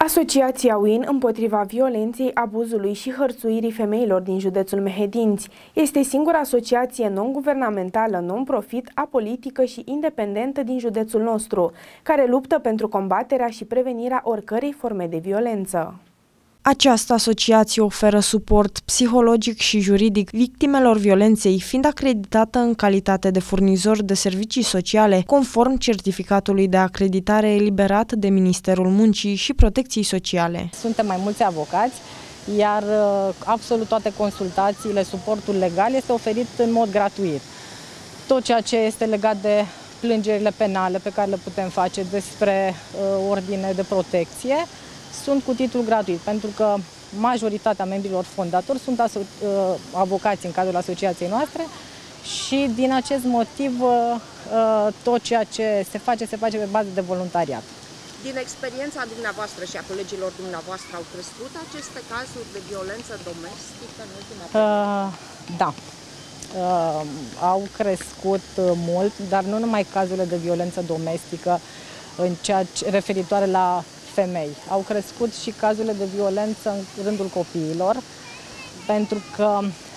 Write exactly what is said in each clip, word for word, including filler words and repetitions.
Asociația Win împotriva violenței, abuzului și hărțuirii femeilor din județul Mehedinți este singura asociație non-guvernamentală, non-profit, apolitică și independentă din județul nostru, care luptă pentru combaterea și prevenirea oricărei forme de violență. Această asociație oferă suport psihologic și juridic victimelor violenței, fiind acreditată în calitate de furnizor de servicii sociale, conform certificatului de acreditare eliberat de Ministerul Muncii și Protecției Sociale. Suntem mai mulți avocați, iar absolut toate consultațiile, suportul legal este oferit în mod gratuit. Tot ceea ce este legat de plângerile penale pe care le putem face despre uh, ordine de protecție, sunt cu titlu gratuit, pentru că majoritatea membrilor fondatori sunt uh, avocați în cadrul asociației noastre și din acest motiv uh, tot ceea ce se face, se face pe bază de voluntariat. Din experiența dumneavoastră și a colegilor dumneavoastră au crescut aceste cazuri de violență domestică în ultima perioadă? Uh, da. Uh, au crescut mult, dar nu numai cazurile de violență domestică în ceea ce, referitoare la femei. Au crescut și cazurile de violență în rândul copiilor, pentru că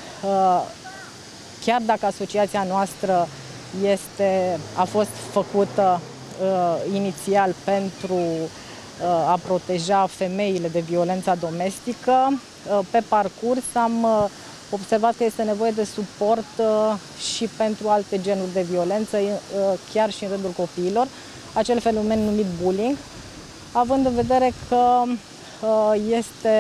chiar dacă asociația noastră este, a fost făcută uh, inițial pentru uh, a proteja femeile de violența domestică, uh, pe parcurs am uh, observat că este nevoie de suport uh, și pentru alte genuri de violență, uh, chiar și în rândul copiilor, acel fenomen numit bullying, având în vedere că uh, este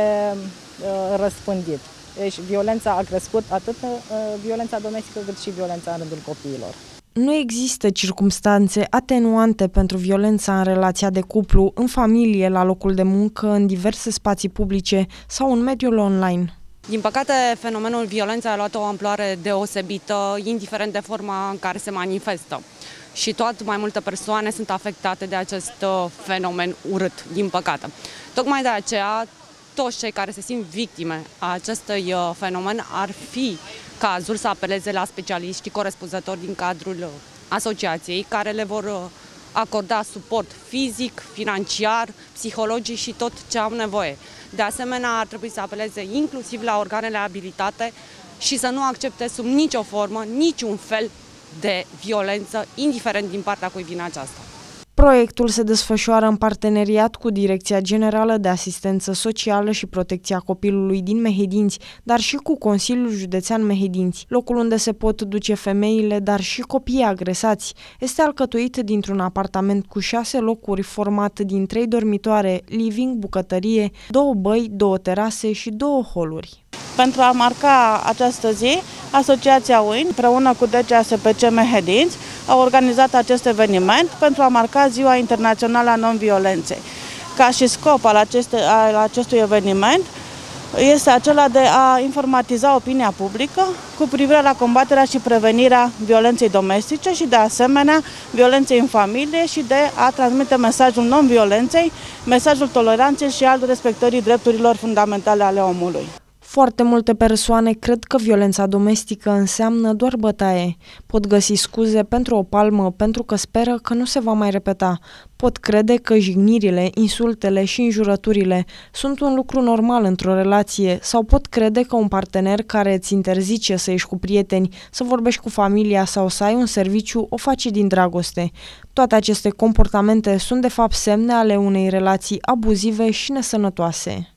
uh, răspândit. Deci violența a crescut, atât uh, violența domestică cât și violența în rândul copiilor. Nu există circumstanțe atenuante pentru violența în relația de cuplu, în familie, la locul de muncă, în diverse spații publice sau în mediul online. Din păcate, fenomenul violenței a luat o amploare deosebită, indiferent de forma în care se manifestă. Și tot mai multe persoane sunt afectate de acest fenomen urât, din păcate. Tocmai de aceea, toți cei care se simt victime a acestui fenomen ar fi cazul să apeleze la specialiștii corespunzători din cadrul asociației, care le vor acorda suport fizic, financiar, psihologic și tot ce au nevoie. De asemenea, ar trebui să apeleze inclusiv la organele abilitate și să nu accepte sub nicio formă, niciun fel de violență, indiferent din partea cui vine aceasta. Proiectul se desfășoară în parteneriat cu Direcția Generală de Asistență Socială și Protecția Copilului din Mehedinți, dar și cu Consiliul Județean Mehedinți. Locul unde se pot duce femeile, dar și copiii agresați, este alcătuit dintr-un apartament cu șase locuri format din trei dormitoare, living, bucătărie, două băi, două terase și două holuri. Pentru a marca această zi, Asociația Win, împreună cu D C A S P C Mehedinți, a organizat acest eveniment pentru a marca Ziua Internațională a Non-Violenței. Ca și scop al, aceste, al acestui eveniment este acela de a informatiza opinia publică cu privire la combaterea și prevenirea violenței domestice și, de asemenea, violenței în familie și de a transmite mesajul non-violenței, mesajul toleranței și al respectării drepturilor fundamentale ale omului. Foarte multe persoane cred că violența domestică înseamnă doar bătaie. Pot găsi scuze pentru o palmă, pentru că speră că nu se va mai repeta. Pot crede că jignirile, insultele și înjurăturile sunt un lucru normal într-o relație sau pot crede că un partener care îți interzice să ieși cu prieteni, să vorbești cu familia sau să ai un serviciu o face din dragoste. Toate aceste comportamente sunt de fapt semne ale unei relații abuzive și nesănătoase.